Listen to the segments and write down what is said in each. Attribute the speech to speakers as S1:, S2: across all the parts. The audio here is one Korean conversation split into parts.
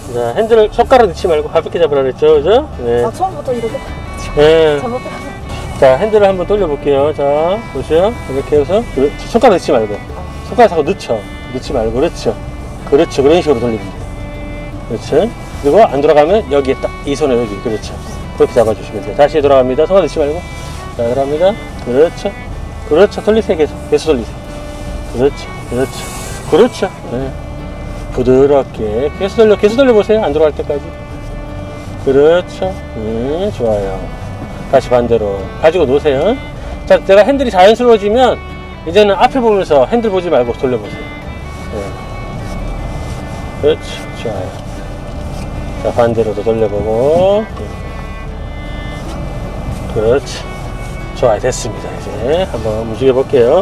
S1: 자, 핸들을 손가락 넣지 말고 가볍게 잡으라 그랬죠, 그죠? 네.
S2: 아, 처음부터 이렇게
S1: 네.
S2: 잘못했어.
S1: 자, 핸들을 한번 돌려볼게요. 자, 보세요. 이렇게 해서 손가락 넣지 말고 손가락 자꾸 넣지 말고 그렇죠. 그렇죠. 그런 식으로 돌리면 돼요. 그렇죠. 그리고 안 돌아가면 여기에 딱 이 손에 여기 그렇죠. 그렇게 잡아주시면 돼요. 다시 돌아갑니다. 손가락 넣지 말고 자, 들어갑니다. 그렇죠. 그렇죠. 돌리세요. 계속 돌리세요. 그렇죠. 그렇죠. 그렇죠. 네. 부드럽게 계속 돌려보세요. 안 들어갈 때까지. 그렇죠. 좋아요. 다시 반대로 가지고 놓으세요. 자, 제가 핸들이 자연스러워지면 이제는 앞에 보면서 핸들 보지 말고 돌려보세요. 네. 그렇죠. 좋아요. 자, 반대로도 돌려보고. 그렇죠. 좋아요. 됐습니다. 이제 한번 움직여 볼게요.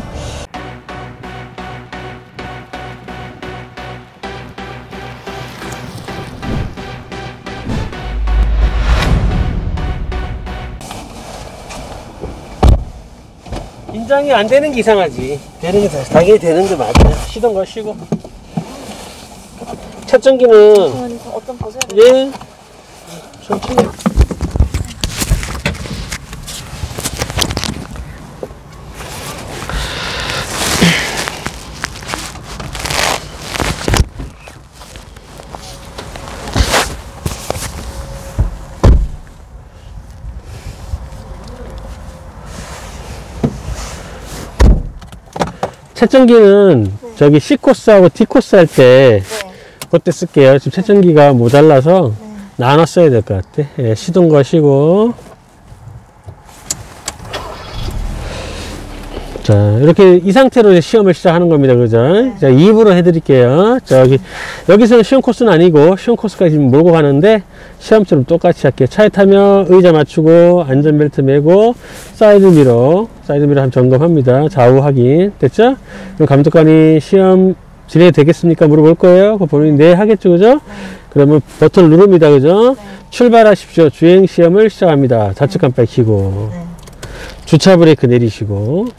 S1: 긴장이 안 되는 게 이상하지. 되는 게 당연히 되는 게 맞아요. 쉬던 거 쉬고. 차전기는
S2: 어떤 벗어야 돼요?
S1: 예, 천천히. 채전기는 네. 저기 C코스하고 D코스 할 때 네. 그때 쓸게요. 지금 채전기가 모자라서 네. 나눠 써야 될 것 같아. 예, 쉬던 거 쉬고. 자, 이렇게 이 상태로 시험을 시작하는 겁니다. 그죠? 네. 자, 2부로 해드릴게요. 여기서는 시험 코스는 아니고 시험 코스까지 지금 몰고 가는데 시험처럼 똑같이 할게요. 차에 타면 의자 맞추고 안전벨트 매고 사이드미러 한번 점검합니다. 좌우 확인. 됐죠? 그럼 감독관이 시험 진행이 되겠습니까? 물어볼 거예요. 그거 본인이 네 하겠죠. 그죠? 네. 그러면 버튼을 누릅니다. 그죠? 네. 출발하십시오. 주행 시험을 시작합니다. 좌측 깜빡이 켜고 네. 주차 브레이크 내리시고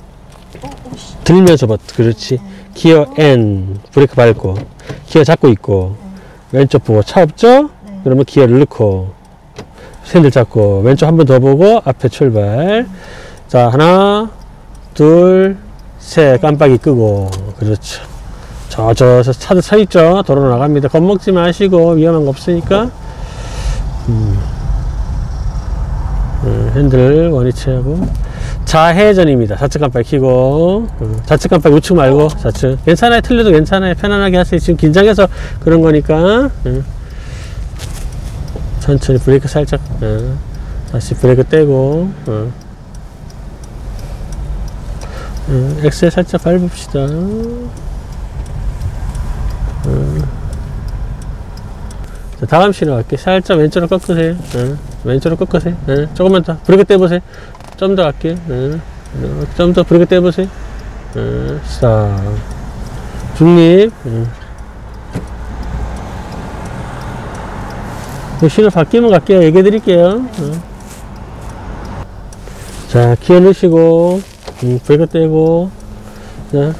S1: 들면서 버튼. 그렇지. 네. 기어 N 브레이크 밟고 기어 잡고 있고 네. 왼쪽 보고 차 없죠? 네. 그러면 기어를 넣고 핸들 잡고 왼쪽 한 번 더 보고 앞에 출발. 자, 하나 둘 셋 깜빡이 끄고. 그렇죠. 저 차도 서 있죠. 도로 나갑니다. 겁먹지 마시고 위험한 거 없으니까. 핸들 원위치하고 좌회전입니다. 좌측 깜빡이 켜고 좌측 깜빡이 우측 말고 좌측. 괜찮아요. 틀려도 괜찮아요. 편안하게 하세요. 지금 긴장해서 그런 거니까. 천천히 브레이크 살짝 다시 브레이크 떼고 엑셀 살짝 밟읍시다. 자, 다음 신호 갈게요. 살짝 왼쪽으로 꺾으세요. 왼쪽으로 꺾으세요. 조금만 더 브레이크 떼보세요. 좀 더 갈게요. 좀 더 브레이크 떼보세요. 스탑. 중립. 신호 바뀌면 갈게요. 얘기해 드릴게요. 자, 기어 넣으시고 브레이크 떼고 자,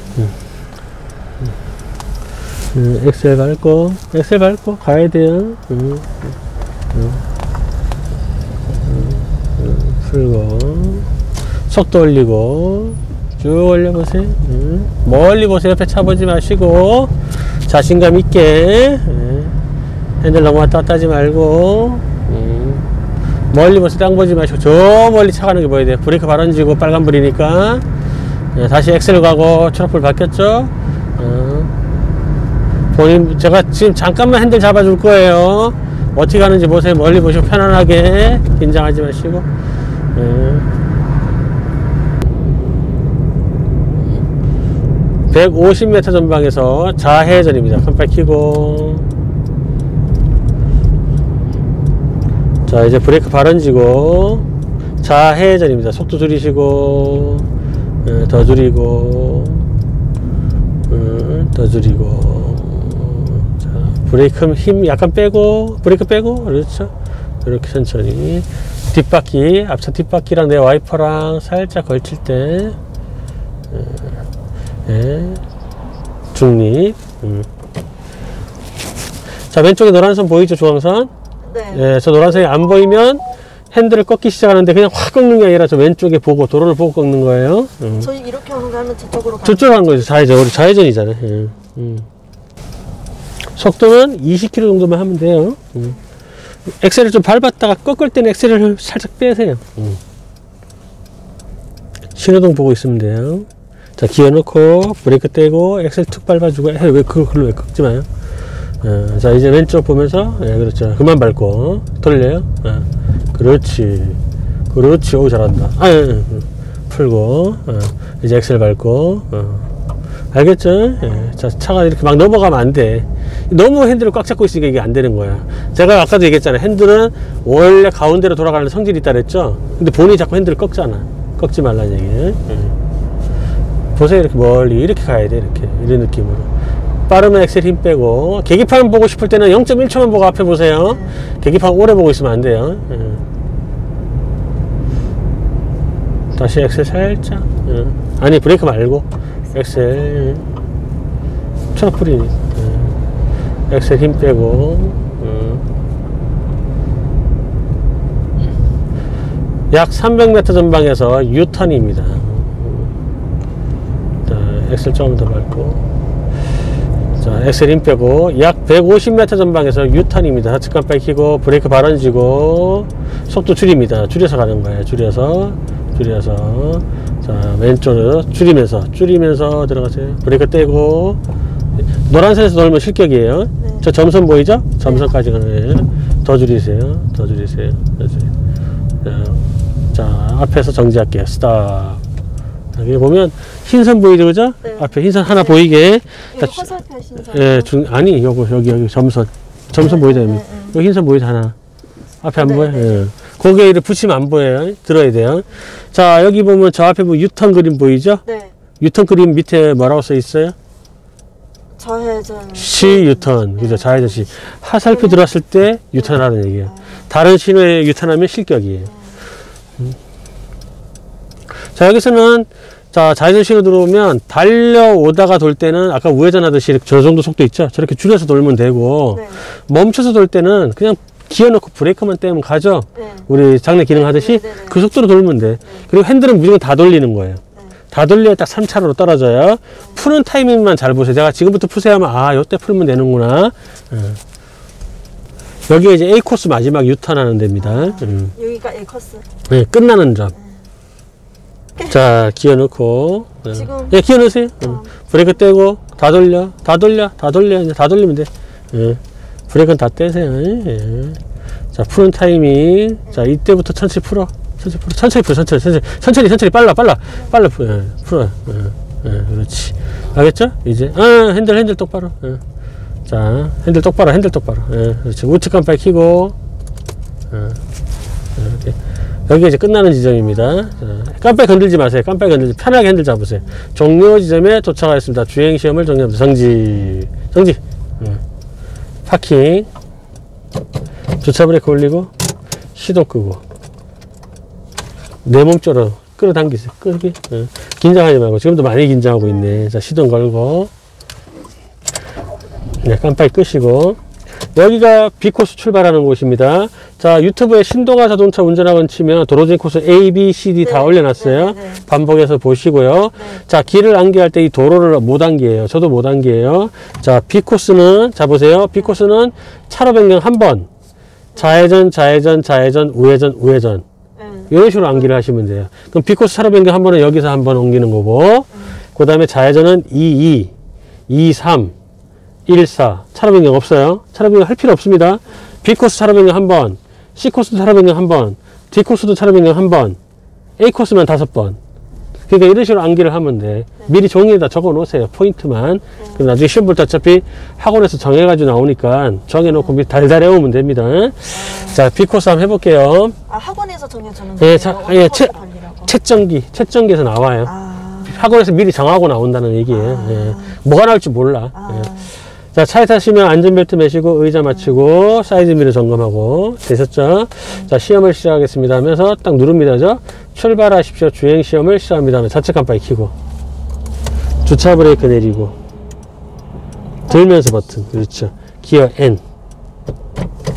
S1: 엑셀 밟고 가야 돼요. 풀고 속도 올리고 쭉 올려보세요. 멀리 보세요. 옆에 차 보지 마시고 자신감 있게 핸들 너무 왔다 갔다 하지 말고 멀리 보세요. 땅 보지 마시고 저 멀리 차 가는 게 보여야 돼요. 브레이크 바로 얹고 빨간불이니까 다시 엑셀 가고 초록불 바뀌었죠. 본인 제가 지금 잠깐만 핸들 잡아줄 거예요. 어떻게 가는지 보세요. 멀리 보시고 편안하게 긴장하지 마시고 150m 전방에서 좌회전입니다. 깜빡이 켜고 자, 이제 브레이크 발언지고 좌회전입니다. 속도 줄이시고 더 줄이고 더 줄이고 자, 브레이크 힘 약간 빼고 브레이크 빼고 그렇죠. 이렇게 천천히 뒷바퀴 앞차 뒷바퀴랑 내 와이퍼랑 살짝 걸칠 때 중립 자, 왼쪽에 노란 선 보이죠? 중앙선.
S2: 네.
S1: 예, 저 노란색이 안 보이면 핸들을 꺾기 시작하는데 그냥 확 꺾는 게 아니라 저 왼쪽에 보고 도로를 보고 꺾는 거예요.
S2: 저희 이렇게 하면 저쪽으로 가는
S1: 저쪽으로 가는 거죠. 좌회전. 우리 좌회전이잖아요. 예. 속도는 20km 정도만 하면 돼요. 엑셀을 좀 밟았다가 꺾을 때는 엑셀을 살짝 빼세요. 신호등 보고 있으면 돼요. 자, 기어 넣고 브레이크 떼고 엑셀 툭 밟아주고. 왜 그걸로 왜 꺾지 마요. 자, 이제 왼쪽 보면서, 예, 그렇죠. 그만 밟고 돌려요. 그렇지. 그렇지. 오, 잘한다. 풀고, 이제 엑셀 밟고, 알겠죠? 예. 자, 차가 이렇게 막 넘어가면 안 돼. 너무 핸들을 꽉 잡고 있으니까 이게 안 되는 거야. 제가 아까도 얘기했잖아요. 핸들은 원래 가운데로 돌아가는 성질이 있다 그랬죠? 근데 본인이 자꾸 핸들을 꺾잖아. 꺾지 말라는 얘기예요. 보세요. 이렇게 멀리. 이렇게 가야 돼. 이렇게. 이런 느낌으로. 빠르면 엑셀 힘 빼고. 계기판 보고 싶을 때는 0.1초만 보고 앞에 보세요. 계기판 오래 보고 있으면 안 돼요. 다시 엑셀 살짝. 아니, 브레이크 말고. 엑셀. 초록불이. 엑셀 힘 빼고. 약 300m 전방에서 유턴입니다. 자, 엑셀 조금 더 밟고. 자, 엑셀 힘 빼고 약 150m 전방에서 유턴입니다. 좌측 깜빡이 켜고 브레이크 발언지고 속도 줄입니다. 줄여서 가는 거예요. 줄여서 자, 왼쪽으로 줄이면서 들어가세요. 브레이크 떼고 노란선에서 돌면 실격이에요.
S2: 네.
S1: 저 점선 보이죠? 점선까지 가는 거예요. 더 줄이세요. 자, 앞에서 정지할게요. 스탑. 여기 보면 흰선 보이죠, 그죠?
S2: 네.
S1: 앞에 흰선 하나 보이게.
S2: 이거 화살표 신선.
S1: 예, 아니, 여기 점선 보이죠? 여기 흰선 보이죠, 하나. 앞에 안 보여요? 예. 고개를 붙이면 안 보여요. 들어야 돼요. 자, 여기 보면 저 앞에 보면 유턴 그림 보이죠?
S2: 네.
S1: 유턴 그림 밑에 뭐라고 써 있어요?
S2: 좌회전.
S1: 시 유턴. 그죠? 좌회전 시. 화살표 들어왔을 때 유턴하는 얘기예요. 다른 신호에 유턴하면 실격이에요. 자, 여기서는 자, 좌회전 신호 들어오면 달려오다가 돌 때는 아까 우회전 하듯이 저 정도 속도 있죠? 저렇게 줄여서 돌면 되고,
S2: 네.
S1: 멈춰서 돌 때는 그냥 기어 넣고 브레이크만 떼면 가죠?
S2: 네.
S1: 우리 장내 기능 하듯이
S2: 네.
S1: 그 속도로 돌면 돼. 그리고 핸들은 무조건 다 돌리는 거예요. 다 돌려야 딱 3차로로 떨어져요. 푸는 타이밍만 잘 보세요. 제가 지금부터 푸세요 하면, 아, 요때 풀면 되는구나. 여기가 이제 A 코스 마지막 유턴하는 데입니다.
S2: 여기가 A 코스.
S1: 네, 끝나는 점. 자, 기어 넣고.
S2: 지금.
S1: 예, 기어 넣으세요. 브레이크 떼고, 다 돌려. 이제 다 돌리면 돼. 브레이크는 다 떼세요. 자, 푸는 타이밍. 자, 이때부터 천천히 풀어. 천천히 빨라 풀어. 그렇지. 알겠죠? 이제, 핸들 똑바로. 자, 핸들 똑바로. 그렇지. 우측 깜빡이 켜고. 이렇게. 여기가 이제 끝나는 지점입니다. 자, 깜빡이 건들지 마세요. 편하게 핸들 잡으세요. 종료 지점에 도착하였습니다. 주행 시험을 종료합니다. 정지. 파킹. 주차 브레이크 올리고, 시동 끄고. 내 몸쪽으로 끌어당기세요. 긴장하지 말고. 지금도 많이 긴장하고 있네. 자, 시동 걸고. 네, 깜빡이 끄시고. 여기가 B코스 출발하는 곳입니다. 자, 유튜브에 신동아 자동차 운전학원 치면 도로주행 코스 A, B, C, D 다 올려놨어요. 반복해서 보시고요. 자, 길을 안개할 때 이 도로를 못 안개해요. 저도 못 안개해요. 자, B코스는, 자, 보세요. B코스는 차로 변경 한 번. 좌회전, 우회전. 이런 식으로 안기를 하시면 돼요. 그럼 B코스 차로 변경 한 번은 여기서 한 번 옮기는 거고, 그 다음에 좌회전은 2, 3, 1, 4. 차로 변경 없어요. 차로 변경 할 필요 없습니다. B코스 차로 변경 한 번, C코스 차로 변경 한 번, D코스도 차로 변경 한 번, A코스만 5번. 그러니까 이런 식으로 암기를 하면 돼. 미리 종이에다 적어 놓으세요. 포인트만. 그럼 나중에 시험 볼 때 어차피 학원에서 정해가지고 나오니까 정해놓고 달달 외우면 됩니다. 자, B코스 한번 해볼게요.
S2: 아, 학원에서 정해주는
S1: 예,
S2: 거예요?
S1: 채점기에서 나와요. 학원에서 미리 정하고 나온다는 얘기예요. 예. 뭐가 나올지 몰라. 예. 자, 차에 타시면 안전벨트 매시고 의자 맞추고 사이드 미러 점검하고 되셨죠? 자, 시험을 시작하겠습니다 하면서 딱 누릅니다. 그죠? 출발하십시오. 주행 시험을 시작합니다 하면 좌측 깜빡이 켜고 주차 브레이크 내리고 들면서 버튼. 그렇죠. 기어 N.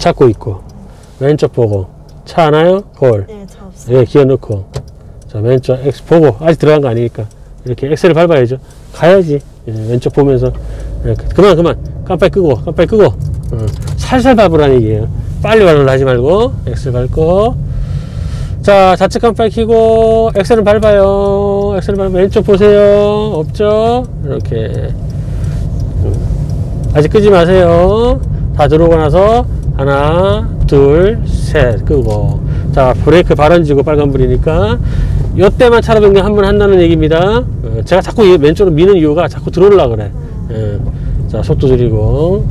S1: 찾고 있고 왼쪽 보고 차 하나요? 홀.
S2: 네, 저 없어요.
S1: 예, 기어 넣고 자 왼쪽 X 보고 아직 들어간 거 아니니까 이렇게 엑셀을 밟아야죠. 가야지. 예, 왼쪽 보면서 예, 그만 깜빡이 끄고 살살 밟으라는 얘기예요. 빨리 밟으려 하지 말고 엑셀 밟고 자 좌측 깜빡이 켜고 엑셀을 밟아요. 엑셀을 밟고 왼쪽 보세요. 없죠? 이렇게 아직 끄지 마세요. 다 들어오고 나서 하나 둘 셋 끄고 자 브레이크 발언지고 빨간불이니까 요때만 차로 변경 한 번 한다는 얘기입니다. 제가 자꾸 왼쪽으로 미는 이유가 자꾸 들어오려고 그래. 자 속도 줄이고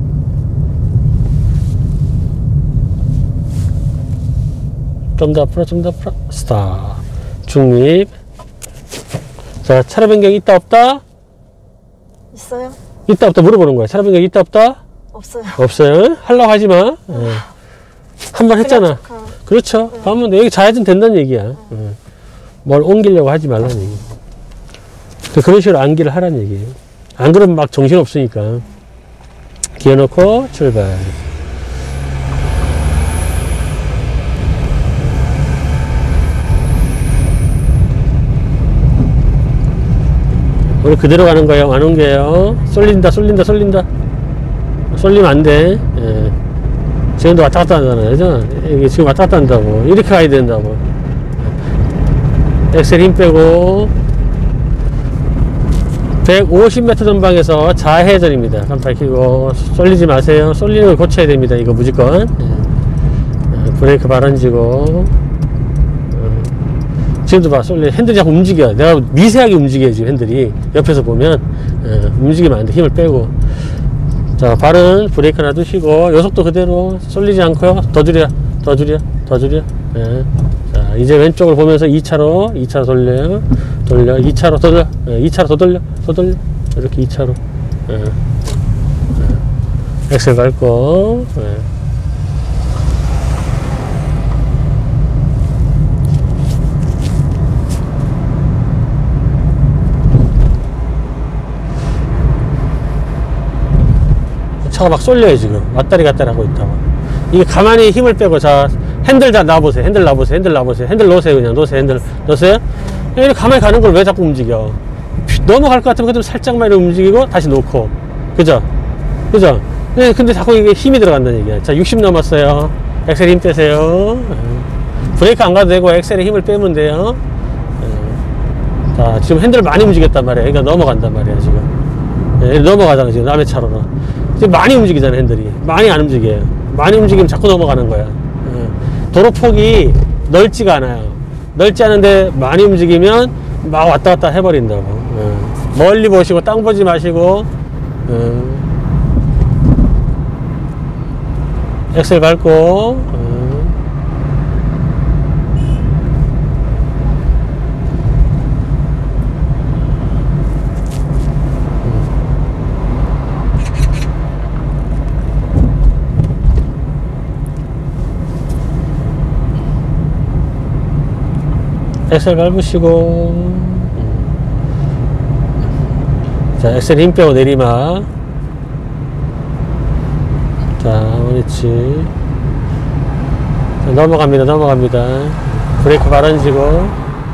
S1: 좀 더 앞으로 스탑 중립. 자 차로 변경 있다 없다?
S2: 있어요?
S1: 있다 없다 물어보는 거야. 차로 변경 있다 없다?
S2: 없어요.
S1: 없어요. 하려고 하지 마. 한 번 했잖아. 그렇죠. 하면 여기 좌회전 된다는 얘기야. 뭘 옮기려고 하지 말라는 얘기. 그런 식으로 암기를 하라는 얘기예요. 안 그러면 막 정신 없으니까. 기어 넣고 출발. 오늘 그대로 가는 거예요. 안 옮겨요. 쏠린다. 쏠리면 안 돼. 예. 지금도 왔다 갔다 한다잖아요. 그죠? 이게 지금 왔다 갔다 한다고. 이렇게 가야 된다고. 엑셀 힘 빼고 150m 전방에서 좌회전입니다. 깜빡이 켜고 쏠리지 마세요. 쏠리는 걸 고쳐야 됩니다. 이거 무조건. 브레이크 발언지고 지금도 봐. 핸들이 자꾸 움직여. 내가 미세하게 움직여요. 지금 핸들이 옆에서 보면 움직이면 안 돼. 힘을 빼고 자 발은 브레이크 놔두시고 요속도 그대로 쏠리지 않고요. 더 줄여 예. 자 이제 왼쪽을 보면서 2차로 돌려 2차로 더 돌려 2차로 더 돌려 이렇게 2차로 엑셀 밟고 차가 막 쏠려요. 지금 왔다리 갔다리 하고 있다고. 이게 가만히 힘을 빼고 자 핸들 다 놔보세요. 핸들 놓으세요. 그냥 핸들 놓으세요. 이렇게 가만히 가는 걸 왜 자꾸 움직여? 넘어갈 것 같으면 그대로 살짝만 움직이고 다시 놓고 그죠? 네, 근데 자꾸 이게 힘이 들어간다는 얘기야. 자 60 넘었어요. 엑셀 힘 빼세요. 브레이크 안 가도 되고 엑셀에 힘을 빼면 돼요. 자 지금 핸들을 많이 움직였단 말이야. 그러니까 넘어간단 말이야 지금. 넘어가잖아 지금 남의 차로는. 지금 많이 움직이잖아 핸들이. 많이 안 움직여요. 많이 움직이면 자꾸 넘어가는 거야. 도로폭이 넓지가 않아요. 넓지 않은데 많이 움직이면 막 왔다 갔다 해버린다고. 멀리 보시고 땅 보지 마시고 엑셀 밟고 엑셀 밟으시고 자 엑셀 힘 빼고 내리막 자 그렇지 자, 넘어갑니다 브레이크 발언지고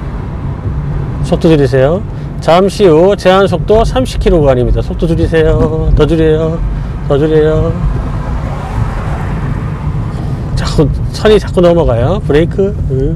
S1: 속도 줄이세요. 잠시 후 제한 속도 30km 구간입니다. 속도 줄이세요. 더 줄여요. 자꾸 선이 자꾸 넘어가요. 브레이크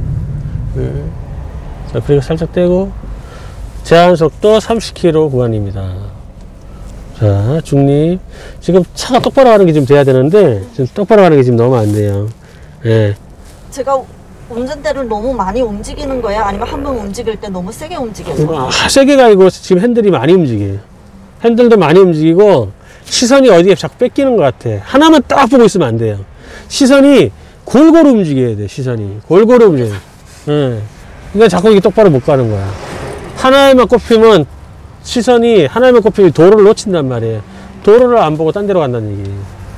S1: 자, 브레이크 살짝 떼고 제한 속도 30km 구간입니다. 자 중립. 지금 차가 똑바로 가는 게 좀 돼야 되는데 지금 똑바로 가는 게 지금 너무 안 돼요. 예.
S2: 제가 운전대를 너무 많이 움직이는 거예요? 아니면 한 번 움직일 때 너무 세게 움직여요?
S1: 세게가 아니고 지금 핸들이 많이 움직여요. 핸들도 많이 움직이고 시선이 어디에 자꾸 뺏기는 것 같아. 하나만 딱 보고 있으면 안 돼요. 시선이 골고루 움직여야 돼. 골고루 움직여요. 예. 그러니까 자꾸 이게 똑바로 못 가는 거야. 하나에만 꼽히면 도로를 놓친단 말이에요. 도로를 안 보고 딴 데로 간다는 얘기예요.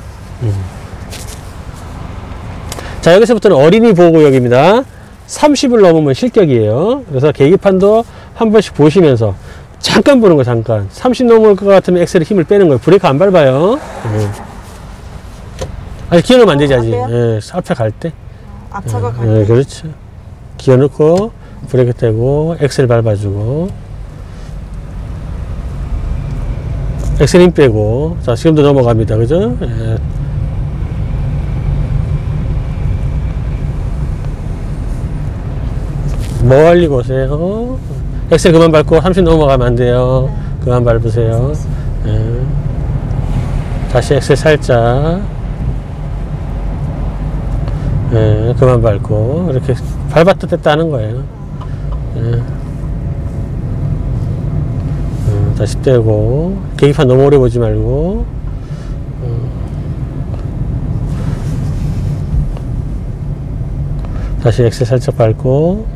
S1: 자 여기서부터는 어린이 보호구역입니다. 30을 넘으면 실격이에요. 그래서 계기판도 한 번씩 보시면서 잠깐 보는 거예요. 잠깐 30 넘을 것 같으면 엑셀에 힘을 빼는 거예요. 브레이크 안 밟아요. 아니, 기어 넣으면 안 되지,
S2: 안
S1: 아직.
S2: 돼요?
S1: 예, 앞에 갈 때.
S2: 앞차가 갈
S1: 예,
S2: 때.
S1: 그렇죠. 기어 넣고, 브레이크 떼고, 엑셀 밟아주고, 엑셀 힘 빼고, 자, 지금도 넘어갑니다. 그죠? 예. 멀리 보세요. 엑셀 그만 밟고 30 넘어가면 안 돼요.
S2: 네.
S1: 그만 밟으세요. 예. 다시 엑셀 살짝. 예, 그만 밟고. 이렇게 밟았다 뗐다 하는 거예요. 예. 다시 떼고. 계기판 너무 오래 보지 말고. 다시 엑셀 살짝 밟고.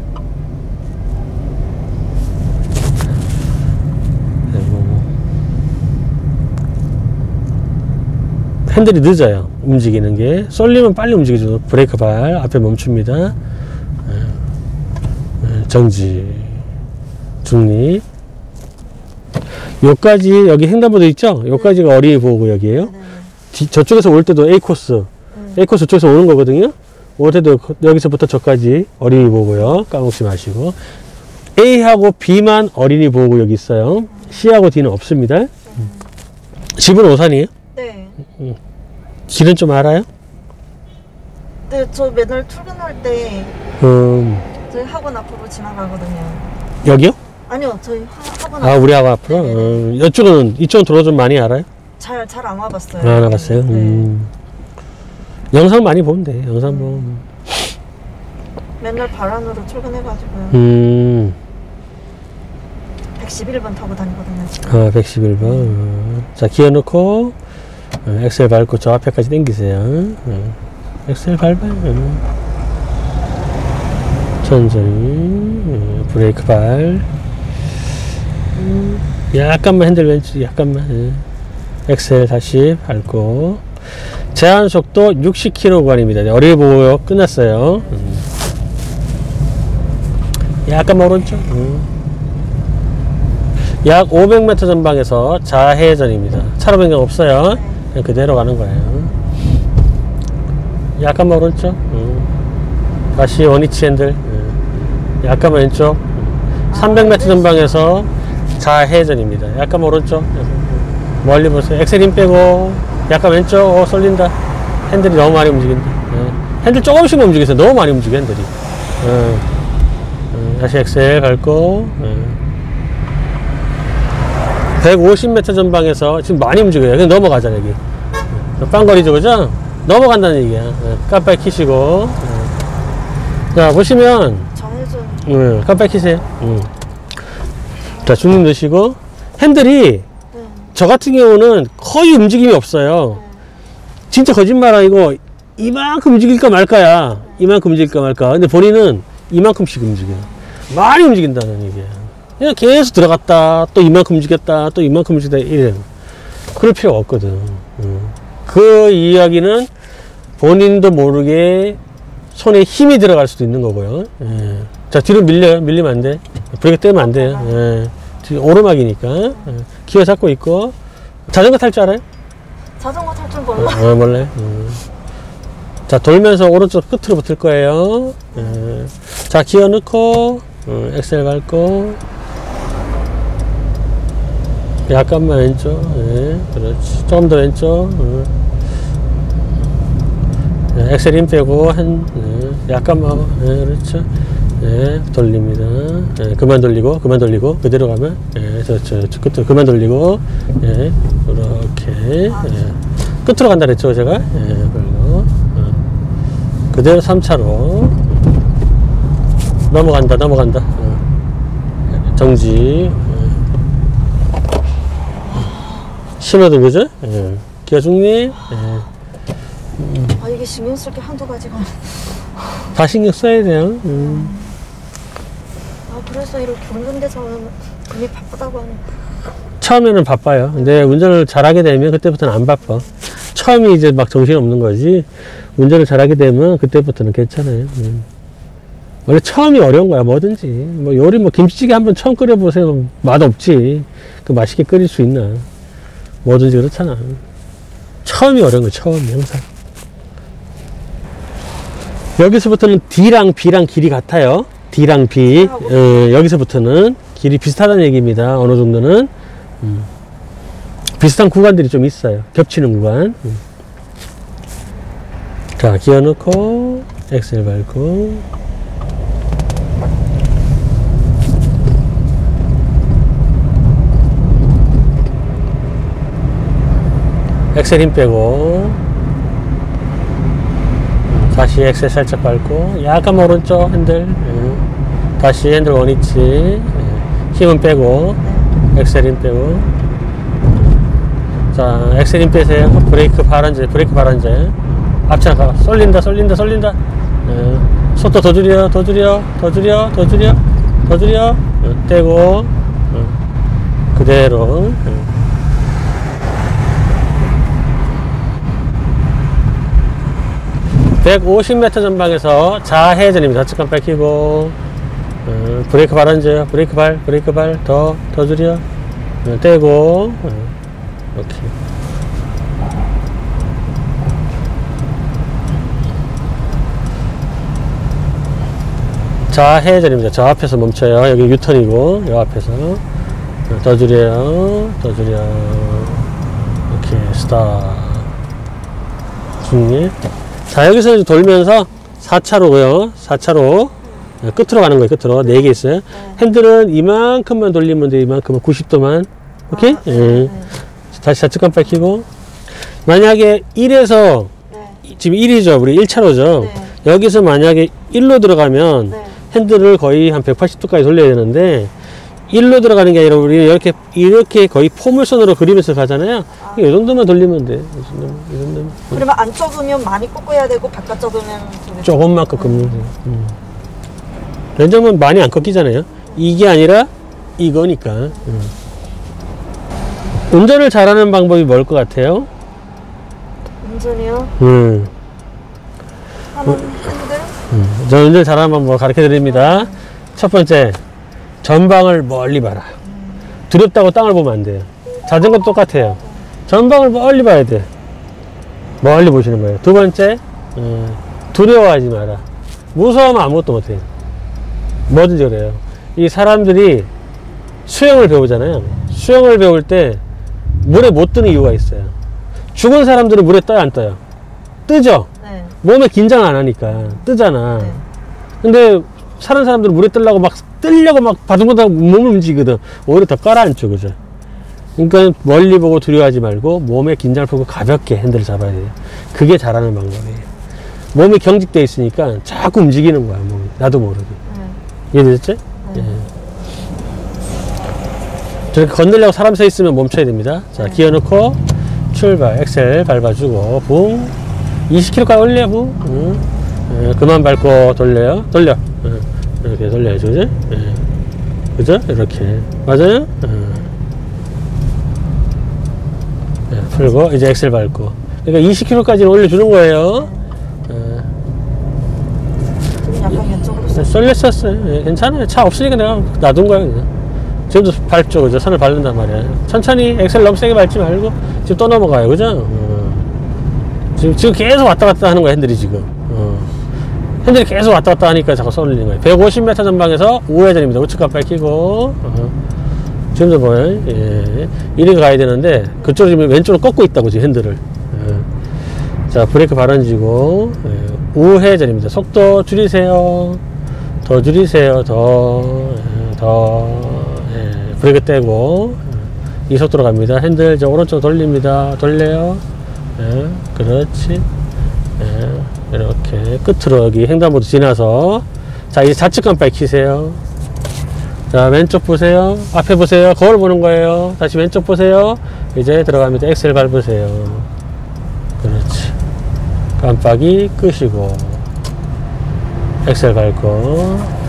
S1: 핸들이 늦어요. 움직이는 게. 쏠리면 빨리 움직이죠. 브레이크 발 앞에 멈춥니다. 정지, 중립. 요까지 여기 횡단보도 있죠? 요까지가 어린이 보호구역이에요.
S2: 네.
S1: 저쪽에서 올 때도 A 코스, A 코스 쪽에서 오는 거거든요. 올 때도 여기서부터 저까지 어린이 보호구역 까먹지 마시고. A하고 B만 어린이 보호구역이 있어요. C하고 D는 없습니다. 집은 오산이에요?
S2: 네.
S1: 길은 좀 알아요?
S2: 네, 저 맨날 출근할 때 저희 학원 앞으로 지나가거든요.
S1: 여기요?
S2: 아니요, 저희 학원
S1: 아, 우리 학원 앞으로?
S2: 네네네.
S1: 이쪽은 도로 좀 많이 알아요?
S2: 잘 안 와봤어요.
S1: 안 와봤어요?
S2: 네.
S1: 영상 많이 보면 돼. 영상 보면.
S2: 맨날 바란으로 출근해가지고요. 111번 타고 다니거든요. 지금.
S1: 아, 111번. 자, 기어 넣고, 엑셀 밟고 저 앞에까지 당기세요. 엑셀 밟아요. 천천히. 브레이크 발. 약간만 핸들 왼쪽, 약간만. 엑셀 다시 밟고. 제한 속도 60km 구간입니다. 어린이 보호역 끝났어요. 약간만 오른쪽. 약 500m 전방에서 좌회전입니다. 차로 변경 없어요. 그냥 그대로 가는 거예요. 약간만 오른쪽. 다시 원위치 핸들. 약간만 왼쪽. 300m 전방에서 좌회전입니다. 약간만 오른쪽. 멀리 보세요. 엑셀 힘 빼고 약간 왼쪽. 쏠린다. 핸들이 너무 많이 움직인다. 핸들 조금씩 움직이세요. 너무 많이 움직여 핸들이. 다시 엑셀 밟고 150m 전방에서 지금 많이 움직여요. 그냥 넘어가잖아 여기. 빵거리죠, 그죠? 넘어간다는 얘기야. 깜빡이 켜시고. 자, 보시면
S2: 좌회전.
S1: 깜빡이 켜세요. 자, 중립 넣으시고 핸들이
S2: 네.
S1: 저 같은 경우는 거의 움직임이 없어요. 진짜 거짓말 아니고 이만큼 움직일까 말까야. 이만큼 움직일까 말까. 근데 본인은 이만큼씩 움직여요. 많이 움직인다는 얘기예요. 그냥 계속 들어갔다 또 이만큼 움직였다 또 이만큼 움직였다 이래. 그럴 필요가 없거든. 그 이야기는 본인도 모르게 손에 힘이 들어갈 수도 있는 거고요. 자, 뒤로 밀리면 안 돼. 브레이크 떼면 안 돼요. 오르막이니까. 기어 잡고 있고. 자전거 탈 줄 알아요?
S2: 자전거 탈 줄 몰라.
S1: 몰라요. 자, 돌면서 오른쪽 끝으로 붙을 거예요. 자, 기어 넣고 엑셀 밟고 약간만 왼쪽. 그렇지. 조금 더 왼쪽. 엑셀 힘 빼고 약간만. 그렇죠. 돌립니다. 그만 돌리고 그대로 가면 저 끝으로 그만 돌리고 이렇게 끝으로 간다 그랬죠 제가. 그리고 그대로 3차로 넘어간다. 정지. 신호등, 그죠? 기어 중립.
S2: 아, 이게 신경 쓸 게 한두 가지가.
S1: 다 신경 써야 돼요.
S2: 아, 그래서 이렇게 운전대에서는 괜히 바쁘다고 하는.
S1: 처음에는 바빠요. 근데 운전을 잘하게 되면 그때부터는 안 바빠. 처음이 이제 막 정신이 없는 거지. 운전을 잘하게 되면 그때부터는 괜찮아요. 원래 처음이 어려운 거야, 뭐든지. 뭐 요리 김치찌개 한번 처음 끓여보세요. 맛없지. 그 맛있게 끓일 수 있나. 뭐든지 그렇잖아. 처음이 어려운 거야, 처음이 항상. 여기서부터는 D랑 B랑 길이 같아요. D랑 B. 여기서부터는 길이 비슷하다는 얘기입니다. 어느 정도는. 비슷한 구간들이 좀 있어요. 겹치는 구간. 자, 기어 넣고, 엑셀 밟고. 엑셀 힘 빼고. 다시 엑셀 살짝 밟고. 약간 오른쪽 핸들. 다시 핸들 원위치. 힘은 빼고. 엑셀 힘 빼고. 자, 엑셀 힘 빼세요. 브레이크 발한제, 브레이크 발한제. 앞차가 쏠린다. 속도 더 줄여. 떼고. 그대로. 150m 전방에서 좌회전입니다. 좌측간 뺏기고. 브레이크 발한제, 브레이크 발. 더 줄여. 떼고. 이렇게. 좌회전입니다. 저 앞에서 멈춰요. 여기 유턴이고, 요 앞에서. 더 줄여요. 이렇게, 스탑. 중립. 자, 여기서 이제 돌면서 4차로고요. 4차로. 끝으로 가는 거예요. 끝으로. 4개 있어요. 핸들은 이만큼만 돌리면 돼. 이만큼은 90도만. 오케이? 다시 좌측간 뺏기고. 만약에 1에서, 지금 1이죠. 우리 1차로죠. 여기서 만약에 1로 들어가면 핸들을 거의 한 180도까지 돌려야 되는데 1로 들어가는 게 아니라 우리 이렇게 거의 포물선으로 그리면서 가잖아요. 이 정도만 돌리면 돼. 이 정도만.
S2: 그러면 안 좁으면 많이 꺾어야 되고 바깥 좁으면
S1: 조금만 꺾으면 돼. 렌즈는 많이 안 꺾이잖아요. 이게 아니라 이거니까. 운전을 잘하는 방법이 뭘 것 같아요?
S2: 운전이요? 하는 핸들?
S1: 저 운전 잘하는 방법 가르쳐 드립니다. 첫 번째, 전방을 멀리 봐라. 두렵다고 땅을 보면 안 돼요. 자전거 똑같아요. 전방을 멀리 봐야 돼. 멀리 보시는 거예요. 두 번째, 두려워하지 마라. 무서우면 아무것도 못해요. 뭐든지 그래요. 이 사람들이 수영을 배우잖아요. 수영을 배울 때 물에 못 뜨는 이유가 있어요. 죽은 사람들은 물에 떠요, 안 떠요? 뜨죠?
S2: 네.
S1: 몸에 긴장 안 하니까 뜨잖아. 근데 사는 사람들은 물에 뜨려고 막 바둥바둥 몸을 움직이거든. 오히려 더 깔아앉죠, 그죠? 그러니까 멀리 보고 두려워하지 말고 몸에 긴장을 풀고 가볍게 핸들을 잡아야 돼요. 그게 잘하는 방법이에요. 몸이 경직되어 있으니까 자꾸 움직이는 거야, 몸이. 나도 모르게. 이해되셨죠? 예. 저렇게 건들려고 사람 서 있으면 멈춰야 됩니다. 자, 기어 넣고 출발, 엑셀 밟아주고 붕. 20km까지 올려, 붕. 그만 밟고 돌려. 이렇게 돌려야죠, 그죠? 그죠? 이렇게. 맞아요? 풀고, 이제 엑셀 밟고. 그러니까 20km까지는 올려주는 거예요.
S2: 약간 왼쪽으로
S1: 쏠렸었어요. 괜찮아요. 차 없으니까 내가 놔둔 거야, 그냥. 지금도 밟죠, 그죠? 선을 밟는단 말이야. 천천히 엑셀 너무 세게 밟지 말고, 지금 또 넘어가요, 그죠? 지금 계속 왔다 갔다 하는 거야, 핸들이 지금. 핸들이 계속 왔다 갔다 하니까 자꾸 쏠리는 거예요. 150m 전방에서 우회전입니다. 우측간 밟히고. 지금도 보여요. 예. 이리 가야 되는데, 그쪽으로 지금 왼쪽으로 꺾고 있다고, 지금 핸들을. 자, 브레이크 발언지고, 우회전입니다. 속도 줄이세요. 더 줄이세요. 브레이크 떼고, 이 속도로 갑니다. 핸들 이제 오른쪽 돌립니다. 돌려요. 그렇지. 이렇게 끝으로 여기 횡단보도 지나서, 자, 이제 좌측간 밝히세요. 자, 왼쪽 보세요. 앞에 보세요. 거울 보는 거예요. 다시 왼쪽 보세요. 이제 들어갑니다. 엑셀 밟으세요. 그렇지. 깜빡이 끄시고, 엑셀 밟고,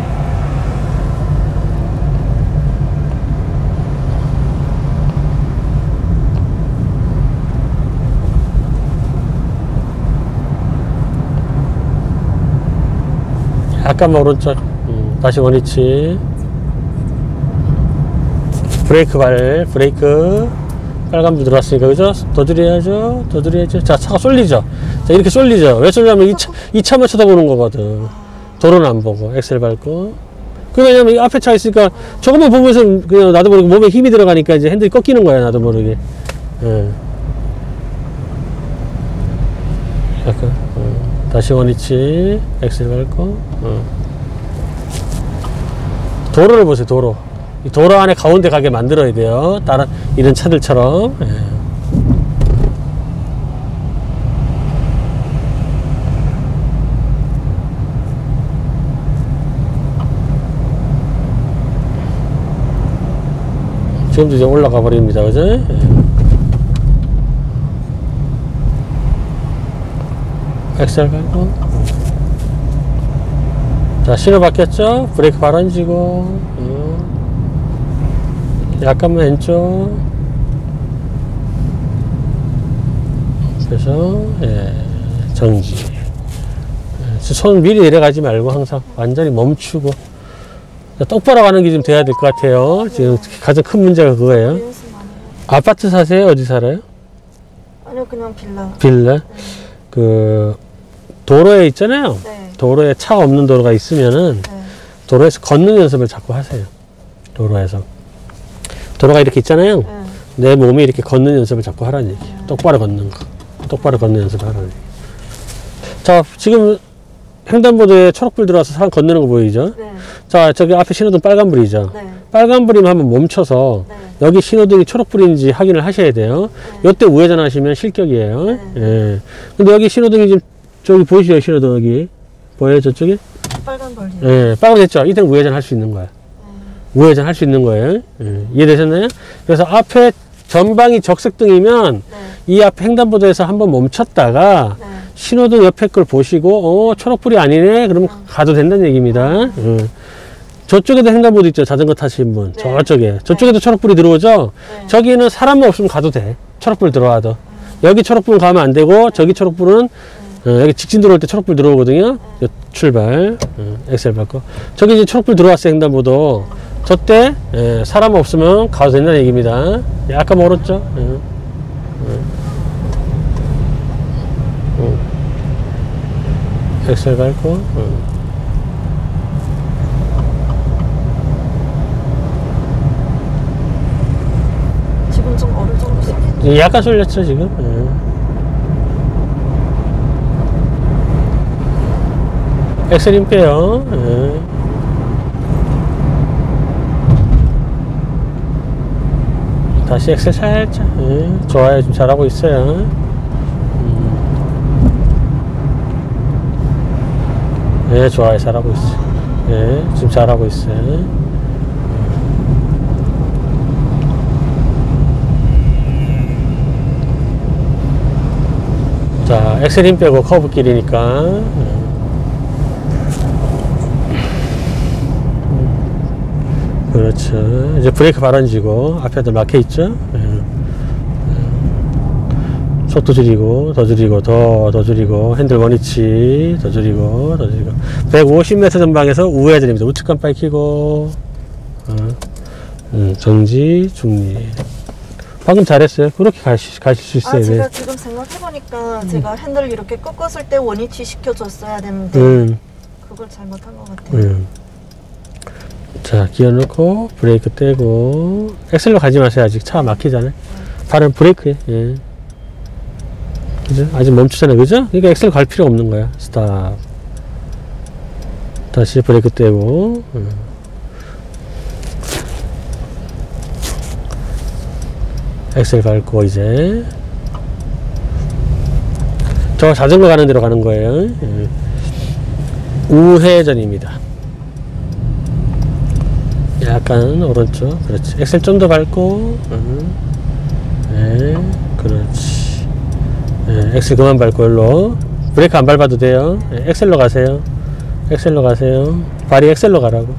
S1: 약간만 오른쪽. 다시 원위치. 브레이크. 빨간불 들어왔으니까, 그죠? 더 줄여야죠. 더 줄여야죠. 자, 차가 쏠리죠? 자, 이렇게 쏠리죠? 왜 쏠리냐면 이 차만 쳐다보는 거거든. 도로는 안 보고, 엑셀 밟고. 그, 왜냐면 이 앞에 차 있으니까 저것만 보면서 그냥 나도 모르게 몸에 힘이 들어가니까 이제 핸들이 꺾이는 거야, 나도 모르게. 예. 약간, 다시 원위치, 엑셀 밟고, 도로를 보세요, 도로. 이 도로 안에 가운데 가게 만들어야 돼요. 다른, 이런 차들처럼. 예. 지금도 이제 올라가 버립니다. 그죠? 예. 엑셀 밟고. 자, 신호 바뀌었죠? 브레이크 바로 얹고. 약간만 왼쪽. 그래서, 예, 정지. 예, 손 미리 내려가지 말고 항상 완전히 멈추고. 똑바로 가는 게 좀 돼야 될 것 같아요. 지금 가장 큰 문제가 그거예요.
S2: 연습 많이 해요.
S1: 아파트 사세요? 어디 살아요?
S2: 아니요, 그냥 빌라.
S1: 빌라? 그, 도로에 있잖아요.
S2: 네.
S1: 도로에 차가 없는 도로가 있으면은,
S2: 네.
S1: 도로에서 걷는 연습을 자꾸 하세요. 도로에서. 도로가 이렇게 있잖아요.
S2: 네.
S1: 내 몸이 이렇게 걷는 연습을 자꾸 하라는 얘기예요. 똑바로 걷는 거. 똑바로 걷는 연습을 하라는 얘기예요. 자, 지금 횡단보도에 초록불 들어와서 사람 건너는 거 보이죠?
S2: 네.
S1: 자, 저기 앞에 신호등 빨간불이죠?
S2: 네.
S1: 빨간불이면 한번 멈춰서
S2: 네.
S1: 여기 신호등이 초록불인지 확인을 하셔야 돼요.
S2: 네.
S1: 이때 우회전 하시면 실격이에요.
S2: 네.
S1: 예. 근데 여기 신호등이 지금 저기 보이시죠? 신호등 여기. 보여요? 저쪽에?
S2: 빨간 벌.
S1: 예. 빨간 됐죠? 이때는 우회전 할 수 있는 거야. 우회전 할 수 있는 거예요. 예. 이해되셨나요? 그래서 앞에 전방이 적색등이면
S2: 네.
S1: 이 앞 횡단보도에서 한번 멈췄다가
S2: 네.
S1: 신호등 옆에 걸 보시고 초록불이 아니네 그러면 가도 된다는 얘기입니다. 저쪽에도 횡단보도 있죠. 자전거 타시는 분.
S2: 네.
S1: 저쪽에. 저쪽에도 초록불이 들어오죠.
S2: 네.
S1: 저기는 사람만 없으면 가도 돼. 초록불 들어와도. 여기 초록불 가면 안 되고 저기 초록불은 여기 직진 들어올 때 초록불 들어오거든요. 출발. 엑셀 밟고. 저기 이제 초록불 들어왔어요. 횡단보도. 저때 사람 없으면 가도 된다는 얘기입니다. 아까 멀었죠. 엑셀 밟고.
S2: 지금 좀 어느 정도 쏠리는
S1: 약간 쏠렸죠 지금. 엑셀 힘 빼요. 다시 엑셀 살짝. 좋아요. 지금 잘하고 있어요. 네, 좋아요. 잘하고 있어요. 네, 지금 잘하고 있어요. 자, 엑셀 힘 빼고 커브 길이니까. 그렇죠. 이제 브레이크 바로 얹고 앞에도 막혀 있죠. 속도 줄이고 더 줄이고 더 줄이고 핸들 원위치 더 줄이고 150m 전방에서 우회전입니다. 우측간 밝히고 정지 중리. 방금 잘했어요. 그렇게 가실 수 있어요.
S2: 제가 지금 생각해보니까 제가 핸들을 이렇게 꺾었을 때 원위치 시켜줬어야 되는데 그걸 잘못한 것 같아요.
S1: 자, 기어 넣고 브레이크 떼고 엑셀로 가지 마세요. 아직 차가 막히잖아요. 발은 브레이크에. 예. 그죠? 아직 멈추잖아요. 그죠? 그러니까 엑셀 갈 필요 없는 거야. 스탑. 다시 브레이크 떼고. 엑셀 밟고 이제 저 자전거 가는 데로 가는 거예요. 우회전입니다. 약간 오른쪽. 그렇지. 엑셀 좀 더 밟고. 네, 그렇지. 네, 엑셀 그만 밟고 일로. 브레이크 안 밟아도 돼요. 네, 엑셀로 가세요. 엑셀로 가세요. 발이 엑셀로 가라고.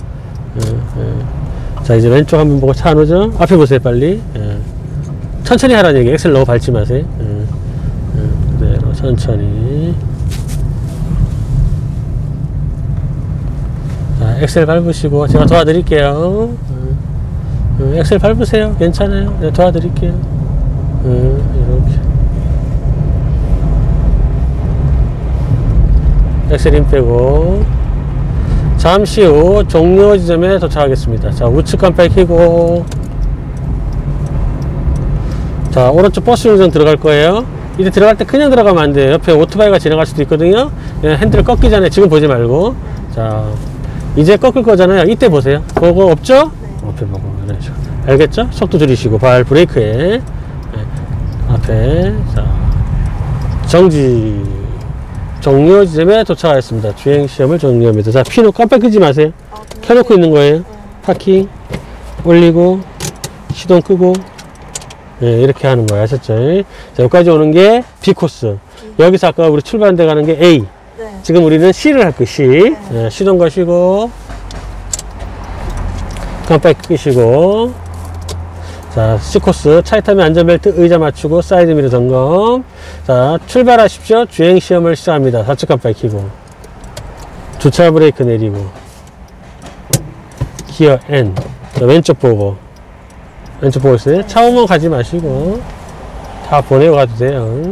S1: 자, 이제 왼쪽 한번 보고 차 안 오죠? 앞에 보세요, 빨리. 천천히 하라는 얘기. 엑셀 너무 밟지 마세요. 그대로 천천히. 자, 엑셀 밟으시고 제가 도와드릴게요. 엑셀 밟으세요. 괜찮아요. 네, 도와드릴게요. 이렇게. 엑셀 힘 빼고. 잠시 후 종료 지점에 도착하겠습니다. 자, 우측 깜빡이 켜고. 자, 오른쪽 버스 정류장 들어갈 거예요. 이제 들어갈 때 그냥 들어가면 안 돼요. 옆에 오토바이가 지나갈 수도 있거든요. 핸들을 꺾기 전에 지금 보지 말고. 자, 이제 꺾을 거잖아요. 이때 보세요. 보고 없죠?
S2: 네.
S1: 앞에 보고. 그러죠. 알겠죠? 속도 줄이시고 발 브레이크에. 네. 앞에. 자, 정지. 종료 지점에 도착하였습니다. 주행시험을 종료합니다. 자, 피노 깜빡 끄지 마세요. 켜놓고 있는 거예요. 파킹 올리고 시동 끄고. 네, 이렇게 하는 거예요. 아셨죠? 자, 여기까지 오는 게 B 코스. 여기서 아까 우리 출발한 데 가는 게 A.
S2: 네.
S1: 지금 우리는 C를 할 거예요. C. 네, 시동 거시고 깜빡이 끄시고. 자, C 코스. 차에 타면 안전벨트 의자 맞추고 사이드 미러 점검. 자, 출발하십시오. 주행시험을 시작합니다. 좌측 깜빡이 켜고 주차 브레이크 내리고 기어 N. 자, 왼쪽 보고. 왼쪽 보고 있어요. 차 오면 가지 마시고 다 보내고 가도 돼요.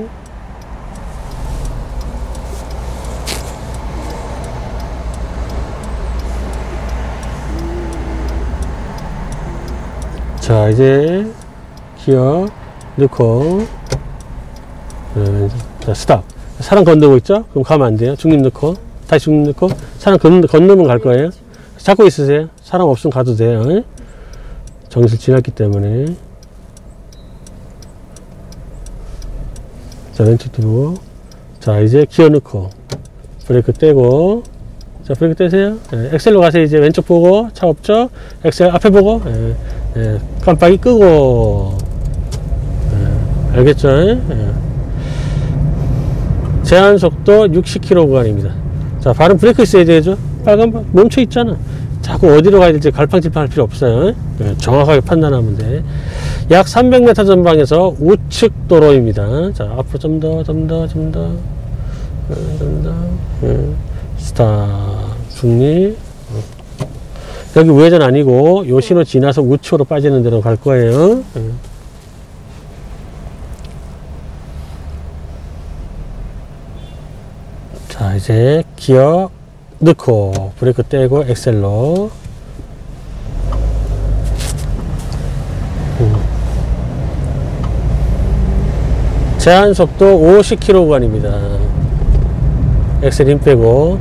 S1: 자, 이제 기어 넣고. 자, 스탑. 사람 건너고 있죠? 그럼 가면 안 돼요. 중립 넣고 다시 중립 넣고 사람 건너면 갈 거예요. 잡고 있으세요. 사람 없으면 가도 돼요. 정실 지났기 때문에. 자, 왼쪽 들고. 자, 이제 기어 넣고 브레이크 떼고. 자, 브레이크 떼세요. 예, 엑셀로 가세요. 이제 왼쪽 보고. 차 없죠? 엑셀 앞에 보고. 예, 예, 깜빡이 끄고. 예, 알겠죠? 예. 제한 속도 60km 구간입니다. 자, 발은 브레이크 있어야 되죠? 빨간 bar 멈춰 있잖아. 자꾸 어디로 가야 될지 갈팡질팡 할 필요 없어요. 네, 정확하게 판단하면 돼. 약 300m 전방에서 우측 도로입니다. 자, 앞으로 좀 더. 스탑. 중립. 여기 우회전 아니고 요 신호 지나서 우측으로 빠지는 데로 갈 거예요. 자, 이제 기어 넣고 브레이크 떼고 엑셀로. 제한 속도 50km 구간입니다. 엑셀 힘 빼고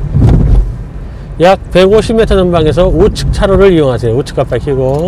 S1: 약 150m 전방에서 우측 차로를 이용하세요. 우측 깜빡이 켜고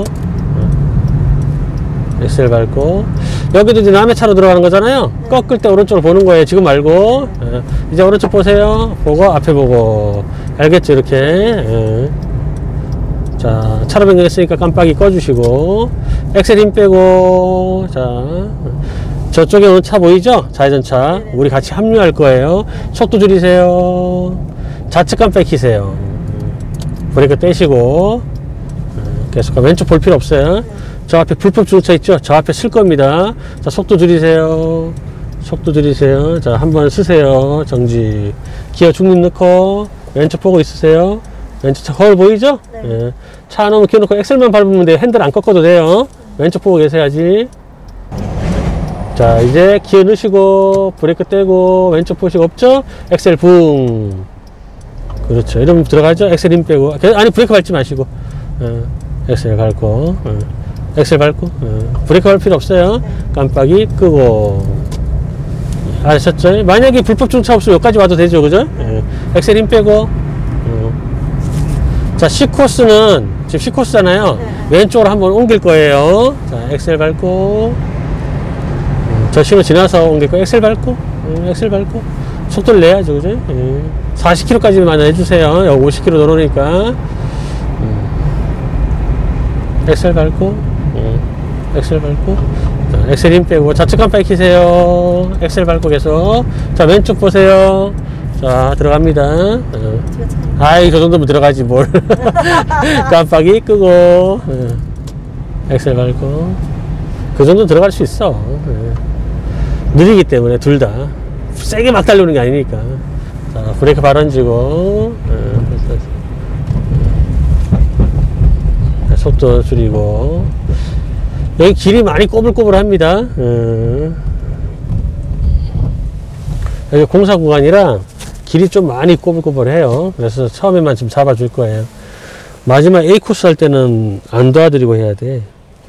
S1: 엑셀 밟고. 여기도 이제 남의 차로 들어가는 거잖아요. 네. 꺾을 때 오른쪽으로 보는 거예요. 지금 말고. 이제 오른쪽 보세요. 보고 앞에 보고. 알겠죠? 이렇게. 자, 차로 변경했으니까 깜빡이 꺼주시고 엑셀 힘 빼고. 자, 저쪽에 오는 차 보이죠? 좌회전차. 우리 같이 합류할 거예요. 속도 줄이세요. 좌측 깜빡이 켜세요. 브레이크 떼시고 계속 왼쪽 볼 필요 없어요. 저 앞에 불법 주차차 있죠? 저 앞에 쓸 겁니다. 자, 속도 줄이세요. 속도 줄이세요. 자, 한번 쓰세요. 정지. 기어 중립 넣고 왼쪽 보고 있으세요. 왼쪽 차 거울 보이죠?
S2: 네.
S1: 예. 차 안 오면 켜놓고 엑셀만 밟으면 돼요. 핸들 안 꺾어도 돼요. 왼쪽 보고 계셔야지. 자, 이제 기어 넣으시고 브레이크 떼고 왼쪽 보시고 없죠? 엑셀 붕. 그렇죠. 이러면 들어가죠? 엑셀 힘 빼고. 아니, 브레이크 밟지 마시고. 엑셀 밟고. 엑셀 밟고. 브레이크 밟을 필요 없어요. 깜빡이 끄고. 아셨죠? 만약에 불법 주차 없으면 여기까지 와도 되죠. 그죠? 엑셀 힘 빼고. 자, C코스는 지금 C코스잖아요.
S2: 네.
S1: 왼쪽으로 한번 옮길 거예요. 자, 엑셀 밟고. 저 신호 지나서 옮길 거예요. 엑셀 밟고. 엑셀 밟고. 속도를 내야죠. 그죠? 40km까지만 해주세요. 여기 50km 도로니까. 엑셀 밟고. 엑셀 밟고. 자, 엑셀 힘 빼고. 좌측 깜빡이 켜세요. 엑셀 밟고 계속. 자, 왼쪽 보세요. 자, 들어갑니다. 아이, 저 정도면 들어가지, 뭘. 깜빡이 끄고. 엑셀 밟고. 그 정도 들어갈 수 있어. 느리기 때문에, 둘 다. 세게 막 달려오는 게 아니니까. 자, 브레이크 발 얹고. 속도 줄이고. 여기 길이 많이 꼬불꼬불합니다. 여기 공사 구간이라 길이 좀 많이 꼬불꼬불해요. 그래서 처음에만 좀 잡아줄 거예요. 마지막 A 코스 할 때는 안 도와드리고 해야 돼.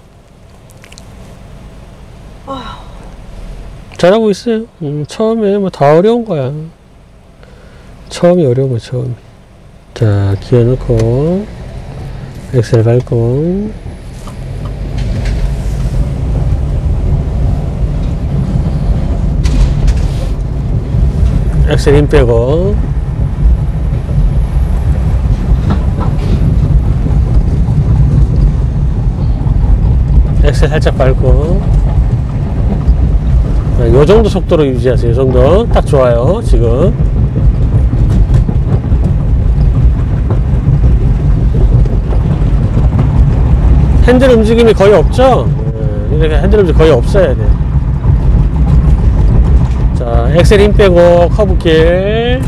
S1: 잘하고 있어요. 처음에 뭐 다 어려운 거야. 처음이 어려운 거야, 처음이. 자, 기어 넣고, 엑셀 밟고, 엑셀 힘 빼고, 엑셀 살짝 밟고, 요 정도 속도로 유지하세요. 요 정도 딱 좋아요. 지금 핸들 움직임이 거의 없죠. 이렇게 핸들 움직임 거의 없어야 돼. 자, 엑셀 힘 빼고 커브길,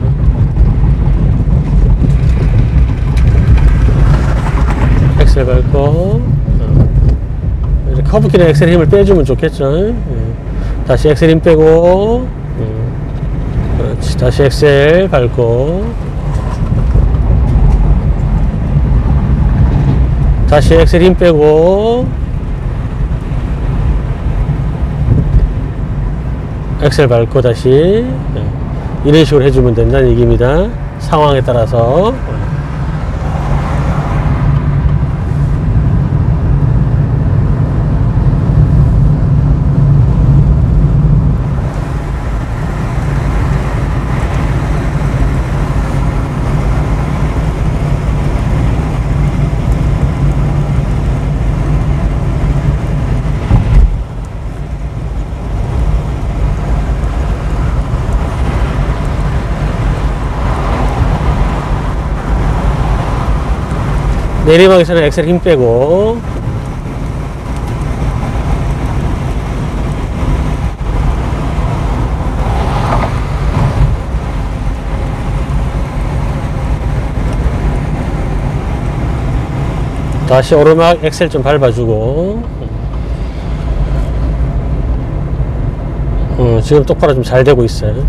S1: 엑셀 밟고, 이렇게 커브길에 엑셀 힘을 빼주면 좋겠죠. 다시 엑셀 힘 빼고, 그렇지. 다시 엑셀 밟고, 다시 엑셀 힘 빼고, 엑셀 밟고 다시, 이런 식으로 해주면 된다는 얘기입니다. 상황에 따라서. 내리막에서는 엑셀 힘 빼고, 다시 오르막 엑셀 좀 밟아주고, 지금 똑바로 좀 잘 되고 있어요.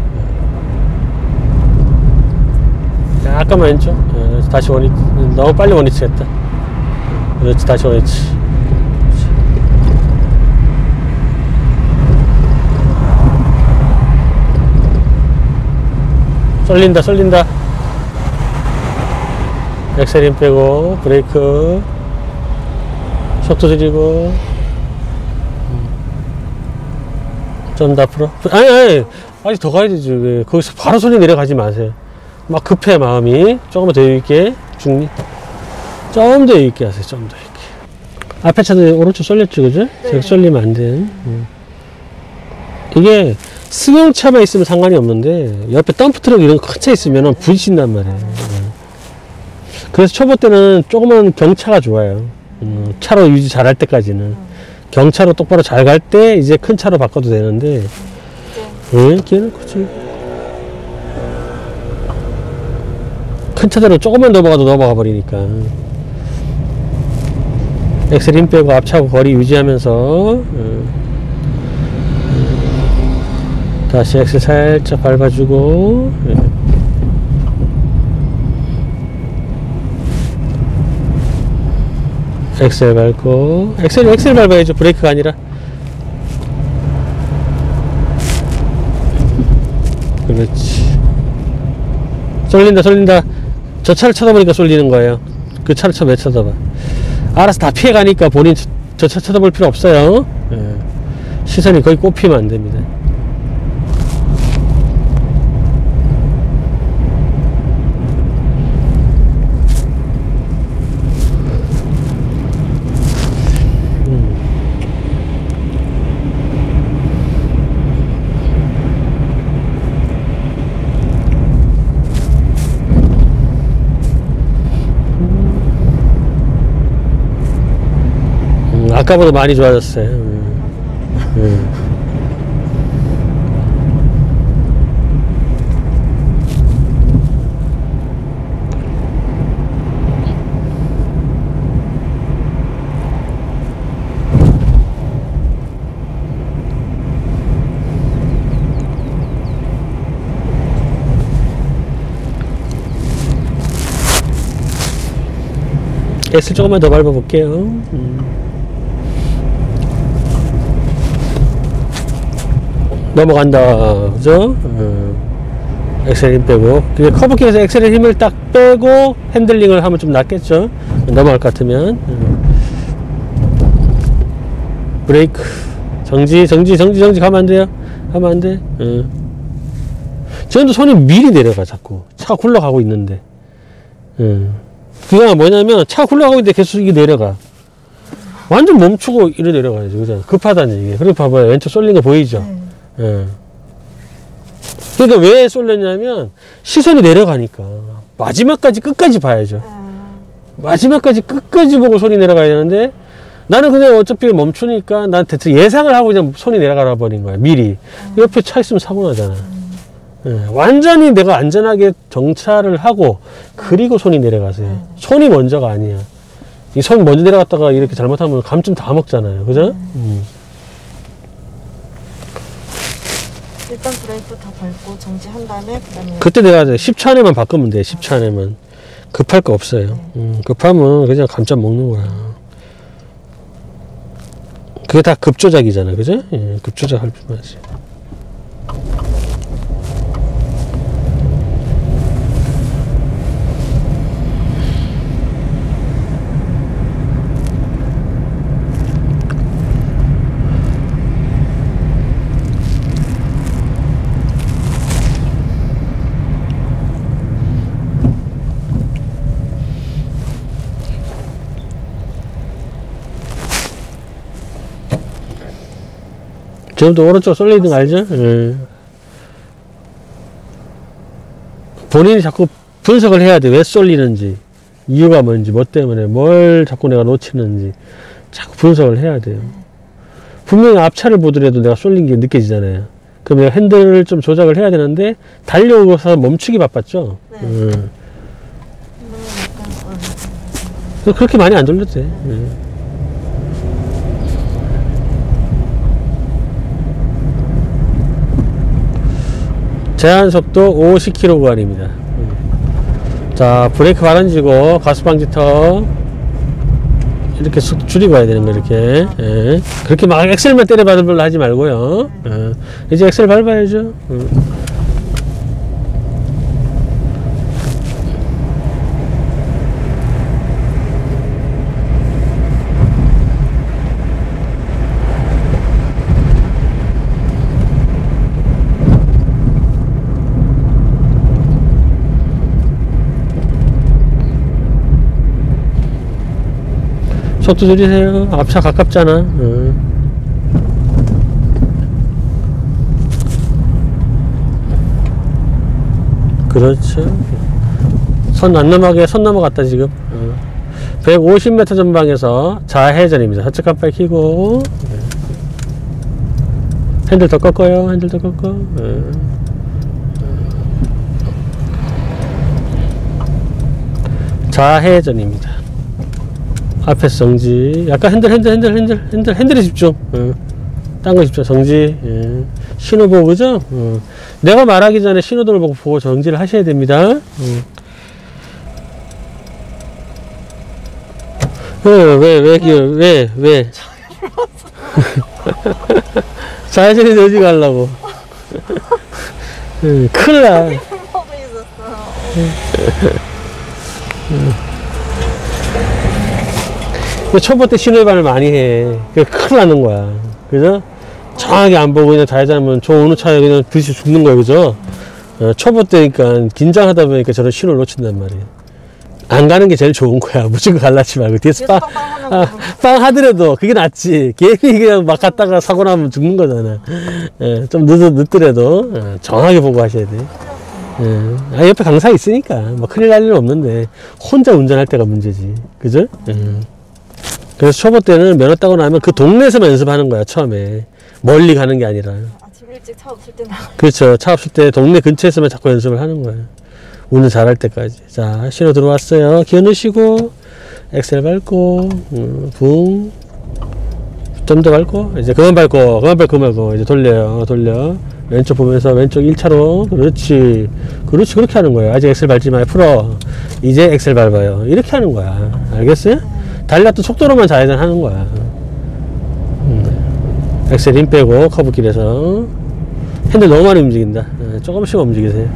S1: 약간만 왼쪽. 다시 원위치. 너무 빨리 원위치 했다. 그렇지. 다시 원위치. 쏠린다, 쏠린다. 엑셀 힘 빼고, 브레이크. 속도 줄이고. 좀 더 앞으로. 아니. 아직 더 가야 되지. 왜. 거기서 바로 손이 내려가지 마세요. 막 급해, 마음이. 조금만 더 여유있게. 중립. 좀 더 여유있게 하세요. 좀 더 여유있게. 앞에 차도 오른쪽 쏠렸죠, 그죠?
S2: 네.
S1: 저기 쏠리면 안 돼. 이게 승용차만 있으면 상관이 없는데, 옆에 덤프트럭 이런 큰 차 있으면 부딪힌단 말이에요. 그래서 초보 때는 조그만 경차가 좋아요. 차로 유지 잘할 때까지는. 경차로 똑바로 잘 갈 때 이제 큰 차로 바꿔도 되는데, 걔는 그치. 큰 차대로 조금만 넘어가도 넘어가 버리니까. 엑셀 힘 빼고 앞차하고 거리 유지하면서, 다시 엑셀 살짝 밟아주고, 엑셀 밟고, 엑셀 밟아야죠. 브레이크가 아니라. 그렇지. 쏠린다. 저 차를 쳐다보니까 쏠리는 거예요. 그 차를 왜 쳐다봐. 알아서 다 피해가니까 본인 저 차 쳐다볼 필요 없어요. 시선이 거의 꼽히면 안 됩니다. 아까보다 많이 좋아졌어요. 엑셀 조금만 더 밟아볼게요. 넘어간다. 그죠? 엑셀 힘 빼고. 커브키에서 엑셀의 힘을 딱 빼고 핸들링을 하면 좀 낫겠죠? 넘어갈 것 같으면. 브레이크. 정지 가면 안 돼요. 가면 안 돼. 지금도 손이 미리 내려가, 자꾸. 차가 굴러가고 있는데. 그게 뭐냐면, 차가 굴러가고 있는데 계속 이게 내려가. 완전 멈추고 이래 내려가야지. 그죠? 급하다는 얘기예요. 그리고 봐봐요. 왼쪽 쏠린 거 보이죠? 그러니까 왜 쏠렸냐면, 시선이 내려가니까. 마지막까지 끝까지 봐야죠. 마지막까지 끝까지 보고 손이 내려가야 되는데, 나는 그냥 어차피 멈추니까 난 대체 예상을 하고 그냥 손이 내려가 버린 거야, 미리. 옆에 차 있으면 사고 나잖아. 완전히 내가 안전하게 정차를 하고, 그리고 손이 내려가세요. 손이 먼저가 아니야. 이 손 먼저 내려갔다가 이렇게 잘못하면 감점 다 먹잖아요. 그죠?
S2: 일단 브레이크 다 밟고 정지한 다음에 그다음에
S1: 그때 내가 10초 안에만 바꾸면 돼. 10초 안에만. 급할 거 없어요. 급하면 그냥 감점 먹는 거야. 그게 다 급조작이잖아. 그죠? 예, 급조작 할 필요만 하지. 지금도 오른쪽 솔리딩 알죠? 예. 본인이 자꾸 분석을 해야 돼. 왜 쏠리는지, 이유가 뭔지, 뭐 때문에, 뭘 자꾸 내가 놓치는지 자꾸 분석을 해야 돼요. 분명히 앞차를 보더라도 내가 쏠린 게 느껴지잖아요. 그럼 내가 핸들을 좀 조작을 해야 되는데 달려오고서 멈추기 바빴죠?
S2: 네.
S1: 그렇게 많이 안 돌려도 돼. 예. 제한 속도 50km 구간입니다. 자, 브레이크 발언지고 가스방지턱 이렇게 쑥 줄이고 가야 되는 거 이렇게. 예. 그렇게 막 엑셀만 때려박으려 하지 말고요. 예. 이제 엑셀 밟아야죠. 속도 줄이세요. 앞차 가깝잖아. 그렇죠. 선 안 넘어가게 선 넘어갔다 지금. 150m 전방에서 좌회전입니다. 좌측 깜빡이 켜고 핸들 더 꺾어요. 핸들 더 꺾어. 좌회전입니다. 앞에서 정지. 약간 핸들에 집중. 딴 거 집중. 정지. 예. 신호 보고, 그죠? 내가 말하기 전에 신호등을 보고 정지를 하셔야 됩니다. 왜? 좌회전이 어디 가려고. 큰일 나. 초보 때 신호 위반을 많이 해. 그게 큰일 나는 거야. 그죠? 정확하게 안 보고 그냥 좌회전하면 저 어느 차에 그냥 부딪혀 죽는 거야. 그죠? 초보 때니까 긴장하다 보니까 저런 신호를 놓친단 말이에요. 안 가는 게 제일 좋은 거야. 무조건 갈라치 말고. 뒤에서 빵 하더라도 그게 낫지. 괜히 그냥 막 갔다가 사고 나면 죽는 거잖아. 좀 늦더라도 정확하게 보고 하셔야 돼. 옆에 강사 있으니까 뭐 큰일 날 일은 없는데 혼자 운전할 때가 문제지. 그죠? 그래서 초보 때는 면허 따고 나면 그 동네에서만 연습하는 거야, 처음에. 멀리 가는 게 아니라.
S2: 아침 일찍 차 없을 때 나가.
S1: 그렇죠. 차 없을 때 동네 근처에서만 자꾸 연습을 하는 거예요. 운전 잘할 때까지. 자, 신호 들어왔어요. 기어 넣으시고, 엑셀 밟고, 붕. 좀 더 밟고, 이제 그만 밟고, 이제 돌려. 왼쪽 보면서 왼쪽 1차로. 그렇지. 그렇게 하는 거예요. 아직 엑셀 밟지 마요. 풀어. 이제 엑셀 밟아요. 이렇게 하는 거야. 알겠어요? 달려 또 속도로만 좌회전하는 거야. 엑셀 힘 빼고 커브길에서 핸들 너무 많이 움직인다. 조금씩 움직이세요.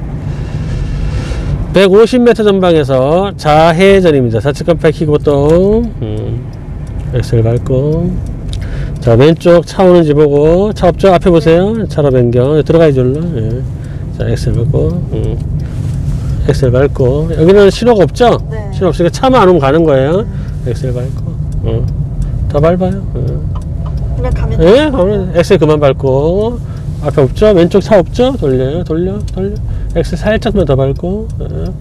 S1: 150m 전방에서 좌회전입니다. 좌측 깜빡 켜고 또 엑셀 밟고, 자 왼쪽 차 오는지 보고, 차 없죠? 앞에 보세요. 차로 변경 들어가야죠. 예. 자 엑셀 밟고, 엑셀 밟고, 여기는 신호가 없죠?
S2: 네.
S1: 신호 없으니까 차만 안 오면 가는 거예요. 엑셀 밟고, 더 밟아요.
S2: 그냥 가면
S1: 예, 가면 엑셀 그만 밟고, 앞에 없죠? 왼쪽 차 없죠? 돌려요. 돌려. 엑셀 살짝만 더 밟고,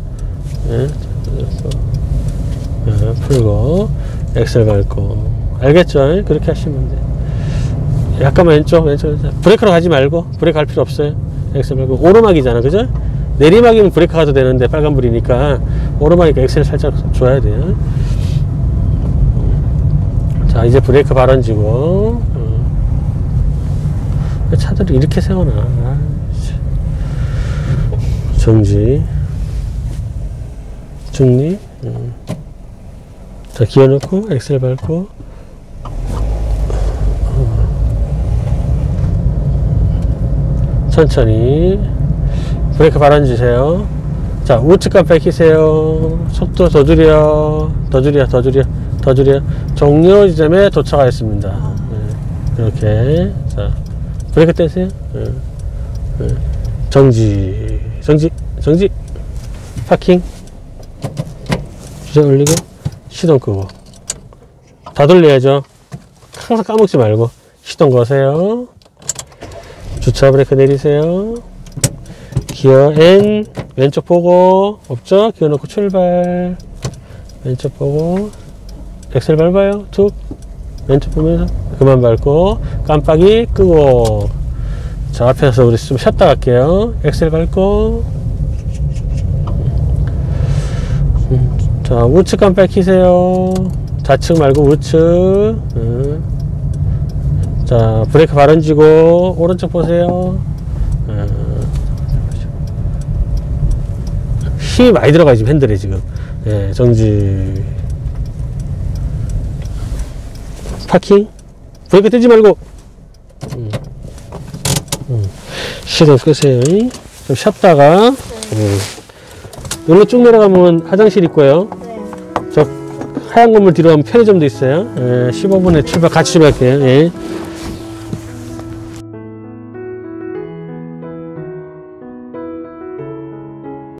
S1: 풀고, 엑셀 밟고. 알겠죠? 그렇게 하시면 돼. 약간만 왼쪽. 브레이크로 가지 말고, 브레이크 할 필요 없어요. 엑셀 밟고. 오르막이잖아, 그죠? 내리막이면 브레이크 가도 되는데, 빨간불이니까. 오르막이니까 엑셀 살짝 줘야 돼요. 자, 이제 브레이크 발언지고. 차들이 이렇게 세워놔. 정지. 중립. 자, 기어 넣고, 엑셀 밟고. 천천히. 브레이크 발언지세요. 자, 우측 깜빡 켜세요. 속도 더 줄여. 종료 지점에 도착하였습니다. 이렇게. 자, 브레이크 떼세요. 정지. 파킹. 주행 올리고, 시동 끄고. 다 돌려야죠. 항상 까먹지 말고. 시동 거세요. 주차 브레이크 내리세요. 기어 N. 왼쪽 보고. 없죠? 기어 넣고 출발. 왼쪽 보고. 엑셀 밟아요. 툭. 왼쪽 보면서. 그만 밟고. 깜빡이 끄고. 자, 앞에서 우리 좀 쉬었다 갈게요. 엑셀 밟고. 자, 우측 깜빡이 켜세요. 좌측 말고 우측. 자, 브레이크 발언지고, 오른쪽 보세요. 힘이 많이 들어가요, 지금 핸들에 지금. 예, 정지. 파킹. 브레이크 떼지 말고. 시동 끄세요. 좀 쉬었다가. 여기로 쭉 내려가면 화장실 있고요.
S2: 네.
S1: 저 하얀 건물 뒤로 가면 편의점도 있어요. 15분에 출발, 같이 출발할게요. 예.